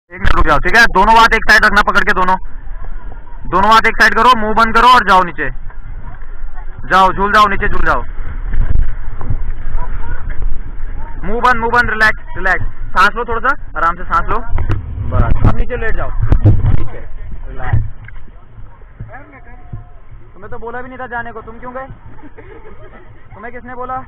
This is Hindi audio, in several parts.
एक मिनट रुक जाओ, ठीक है। दोनों हाथ एक साइड रखना पकड़ के, दोनों हाथ एक साइड करो, मुंह बंद करो और जाओ नीचे, जाओ झूल जाओ, नीचे झूल जाओ, मुंह बंद, रिलैक्स रिलैक्स, सांस लो, थोड़ा सा आराम से सांस लो, बस। अब नीचे लेट जाओ, नीचे रिलैक्स। तुम्हें तो बोला भी नहीं था जाने को, तुम क्यों गए? तुम्हें किसने बोला?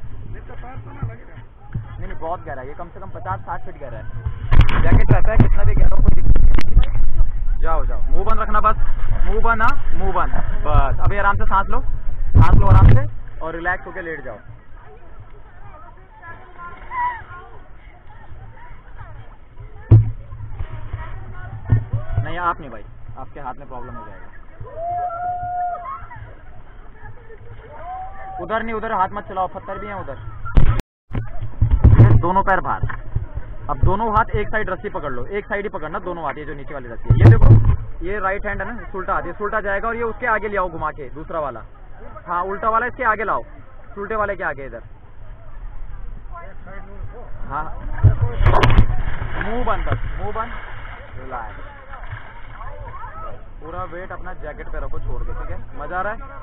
नहीं बहुत गहरा है ये, कम से कम 50-60 फीट गहरा है। जैकेट रहता है कितना भी गहरा हो, कोई दिक्कत नहीं। जाओ, मुंह बंद रखना बस, मुंह बंद, हाँ मुंह बंद, बस। अभी आराम से सांस लो आराम से और रिलैक्स होके लेट जाओ। नहीं आप नहीं भाई, आपके हाथ में प्रॉब्लम हो जाएगा। उधर नहीं, उधर हाथ मत चलाओ, पत्थर भी हैं उधर। दोनों पैर बाहर। अब दोनों हाथ एक साइड रस्सी पकड़ लो, एक साइड ही पकड़ना दोनों हाथ, ये जो नीचे वाली रस्सी है, ये देखो, ये राइट हैंड है ना, उल्टा हाथ, ये उल्टा जाएगा और ये उसके आगे ले आओ घुमा के, दूसरा वाला, हाँ उल्टा वाला इसके आगे लाओ, उल्टे वाले के आगे इधर, हाँ मुंह बंद, बस मुंह बंद, रिलैक्स। पूरा वेट अपना जैकेट पे रखो छोड़ के, ठीक है। मजा आ रहा है?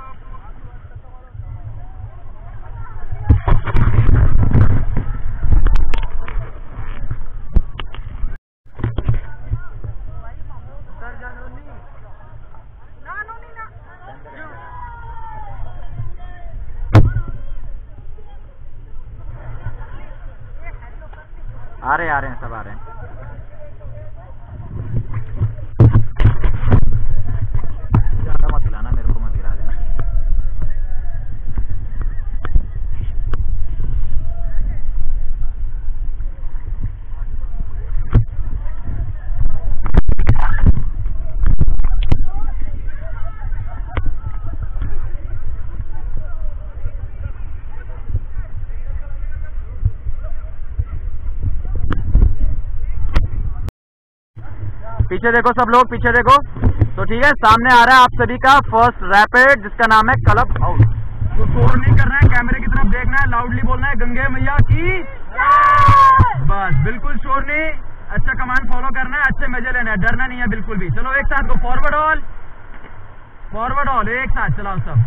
आ रहे हैं सब आ रहे हैं। ज्यादा मत हिलाना, मेरे को मत हिला देना। पीछे देखो सब लोग, पीछे देखो। तो ठीक है, सामने आ रहा है आप सभी का फर्स्ट रैपिड, जिसका नाम है क्लब हाउस। तो शोर नहीं करना है, कैमरे की तरफ देखना है, लाउडली बोलना है गंगे मैया की, बस बिल्कुल शोर नहीं। अच्छा कमांड फॉलो करना है, अच्छे मजे लेना है, डरना नहीं है बिल्कुल भी। चलो एक साथ को फॉरवर्ड ऑल, एक साथ चलाओ सब।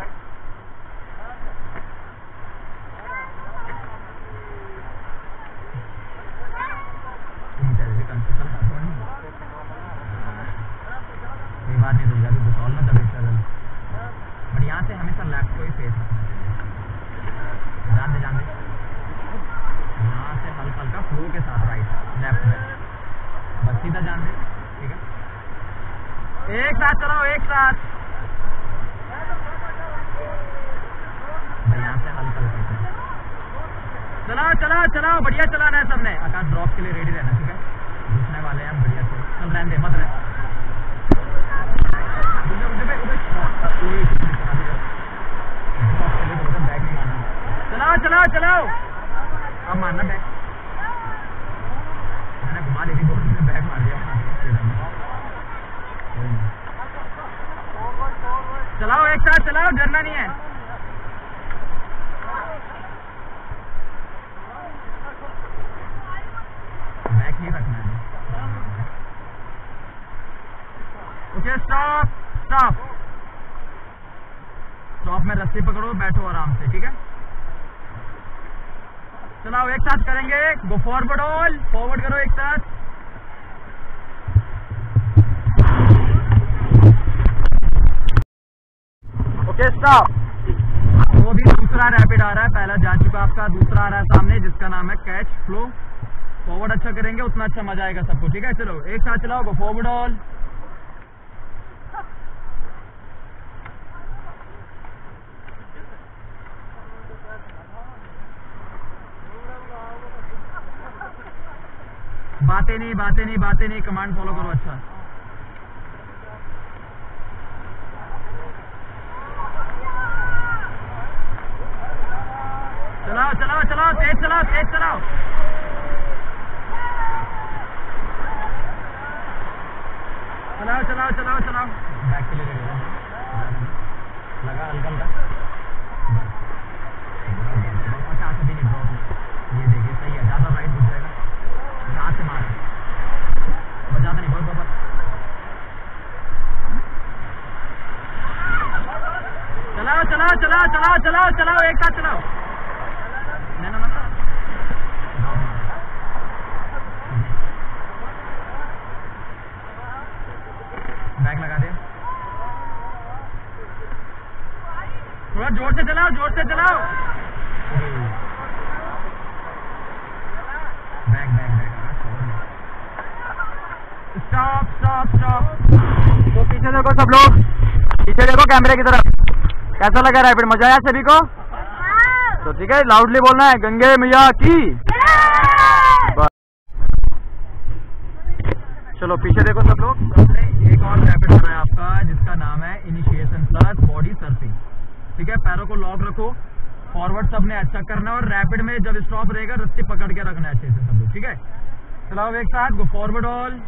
बात नहीं रुक जाती, तो ना तब स्ट्रगल, बट यहाँ से हमेशा लेफ्ट को ही फेस रखना चाहिए। जान दे यहाँ से हल्का हल्का फ्लो के साथ राइट लेफ्ट में, बस सीधा जान दे, ठीक है। एक साथ चलाओ, एक साथ भाई, यहाँ से हल्का हल्का चलाओ, बढ़िया चलाना है सबने। आकाश ड्रॉप के लिए रेडी रहना, ठीक है। घुसने वाले हैं बढ़िया से, चल रहने दे, मत रहे। चलाओ अब मारना बैक, मैंने घुमा दी थी, बैक मार दिया। चलाओ एक साथ चलाओ, डरना नहीं है। बैक ही रखना है। ओके स्टॉप में रस्सी पकड़ो, बैठो आराम से, ठीक है। चलाओ एक साथ करेंगे, गो फॉरवर्ड ऑल, फॉरवर्ड करो एक साथ। Okay stop. वो भी दूसरा रैपिड आ रहा है, पहला जा चुका आपका, दूसरा आ रहा है सामने, जिसका नाम है कैच फ्लो। फॉरवर्ड अच्छा करेंगे उतना अच्छा मजा आएगा सबको, ठीक है। चलो एक साथ चलाओ, गो फॉरवर्ड ऑल। बातें नहीं, कमांड फॉलो करो अच्छा। चलाओ तेज चलाओ। चलाओ बैक के लिए लगा हल्का अच्छा भी नहीं ड्रॉप, ये देखिए सही है, ज्यादा राइट घुस जाएगा, यहाँ से मार चलाओ चलाओ चलाओ चलाओ, एक साथ चलाओ। मैंने मतलब बैक लगा दे, थोड़ा जोर से चलाओ, जोर से चलाओ। Back back back, stop stop stop. तो पीछे देखो सब लोग, पीछे देखो कैमरे की तरफ। कैसा लगा रैपिड, मजा आया सभी को? तो ठीक है, लाउडली बोलना है गंगे मैया की। चलो पीछे देखो सब लोग। सबने एक और रैपिड होना है आपका, जिसका नाम है इनिशिएशन प्लस बॉडी सर्फिंग। ठीक है, पैरों को लॉक रखो, फॉरवर्ड सबने अच्छा करना है, और रैपिड में जब स्टॉप रहेगा रस्सी पकड़ के रखना है अच्छे से सब लोग। ठीक है, चलाओ एक साथ, गो फॉरवर्ड ऑल।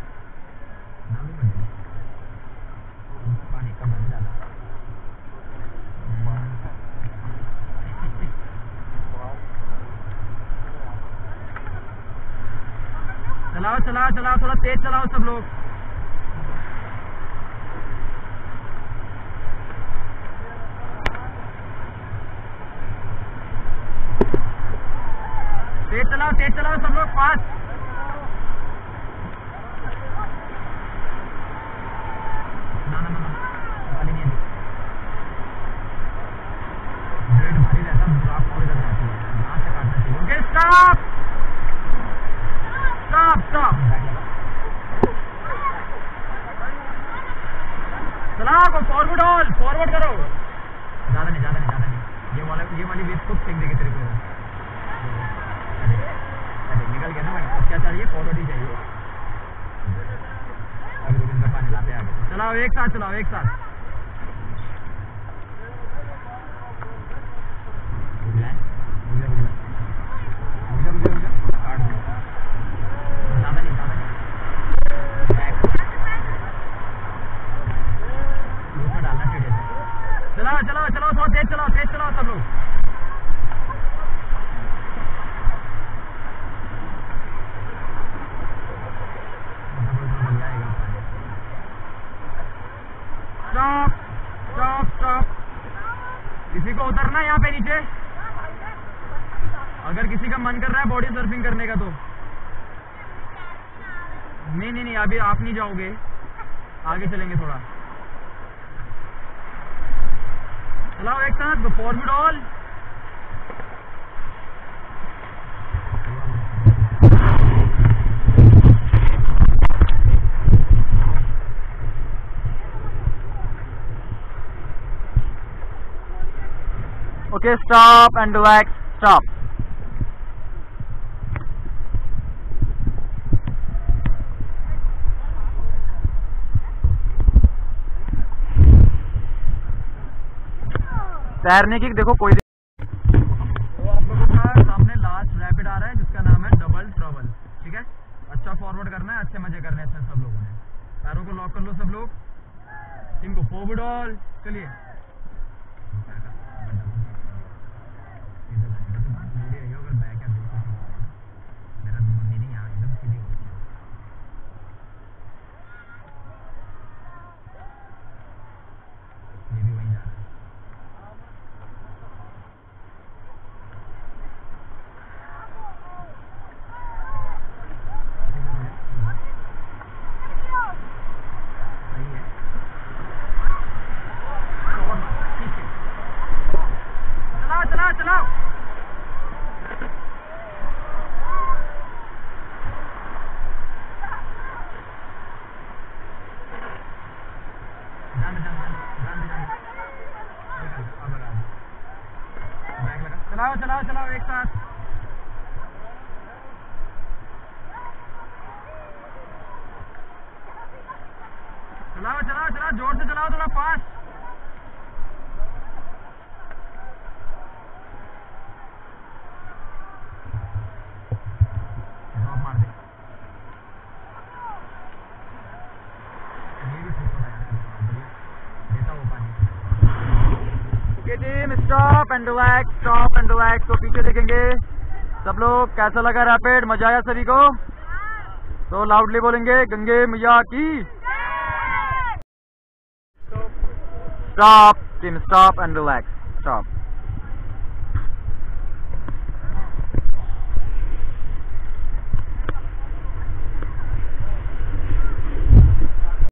पानी कम है ज्यादा। चलाओ चलाओ चलाओ, थोड़ा तेज चलाओ सब लोग। तेज चलाओ सब लोग, फास्ट। ना ना ना, वाली नहीं है, ब्लेड भारी रहता, ड्रॉप और इधर जाती है, यहाँ से काटना चाहिए। ओके स्टॉप स्टॉप स्टॉप, चलाओ को फॉरवर्ड ऑल, फॉरवर्ड करो। ज्यादा नहीं ज्यादा नहीं ज्यादा नहीं, ये वाली वेव खुद फेंक देगी तेरे को। निकल गया ना भाई, अब क्या चाहिए, फॉरवर्ड ही चाहिए। अभी रुक, इनका पानी लाते आगे। चलाओ एक साथ, चलाओ एक साथ। ज्यादा नहीं ज्यादा नहीं, उसमें डालना चाहिए। चलाओ चलाओ चलाओ, थोड़ा तेज चलाओ, तेज चलाओ सब लोग। Stop stop stop. किसी को उतरना है यहाँ पे नीचे, अगर किसी का मन कर रहा है बॉडी सर्फिंग करने का तो। नहीं नहीं नहीं, अभी आप नहीं जाओगे, आगे चलेंगे थोड़ा। चलाओ एक साथ, forward all. Okay, stop and relax, stop. तैरने की देखो कोई, तो आप लोगों का सामने लास्ट रैपिड आ रहा है जिसका नाम है डबल ट्रबल। ठीक है, अच्छा फॉरवर्ड करना है, अच्छे मजे करने हैं सब लोगों ने। पैरों को लॉक कर लो सब लोग, इनको फॉरवर्ड ऑल। चलिए चलाओ चलाओ चलाओ एक साथ। चलाओ चलाओ चलाओ, जोर से चलाओ, थोड़ा फास्ट। ड्रॉप मार दे, ये भी ठीक होता है, देता वो पानी। Okay team, stop and relax, stop and relax. तो पीछे देखेंगे सब लोग। कैसा लगा रैपिड, मजा आया सभी को? तो लाउडली बोलेंगे गंगे मैया की। Stop team, stop and relax. Stop.